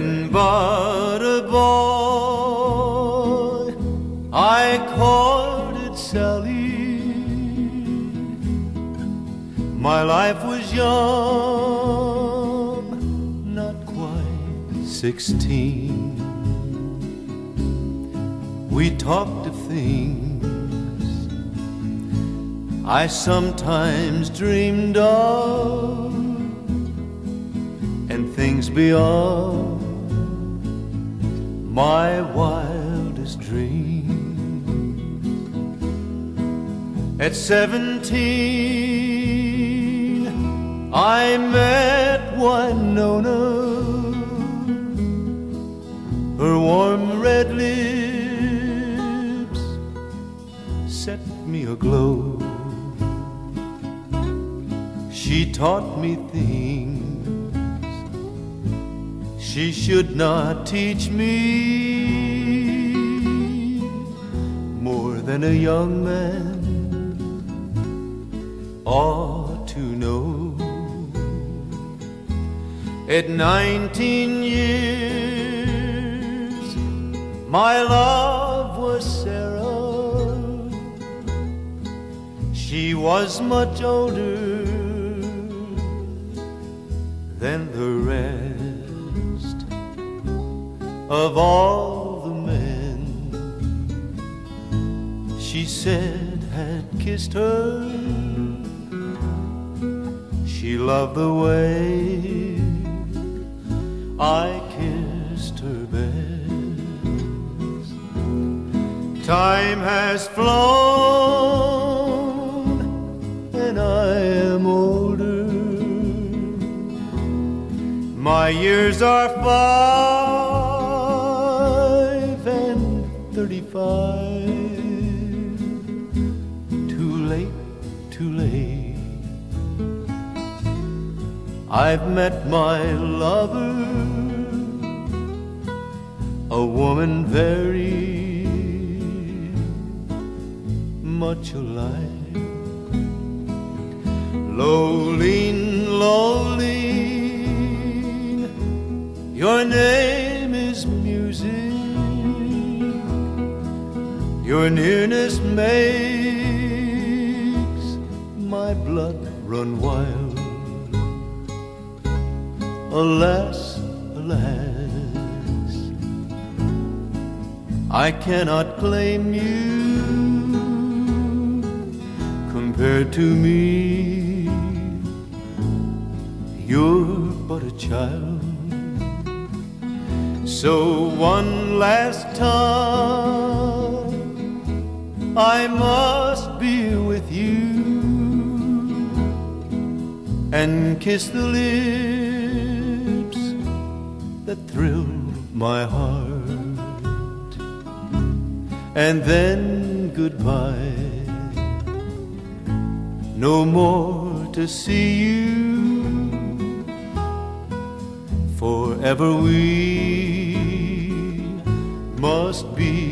When but a boy, I courted Sally. My life was young, not quite 16. We talked of things I sometimes dreamed of, and things beyond my wildest dreams. At 17, I met Winona. Her warm red lips set me aglow. She taught me things she should not teach me, more than a young man ought to know. At 19 years, my love was Sarah. She was much older than the rest of all the men she said had kissed her. She loved the way I kissed her best. Time has flown and I am older. My years are 5 and 35. Too late, too late. I've met my lover, a woman very much alike. Lolene, Lolene, your name is music. Your nearness makes my blood run wild. Alas, alas, I cannot claim you compared to me. You're but a child. So one last time I must be with you and kiss the lips that thrill my heart, and then goodbye. No more to see you. Forever we must be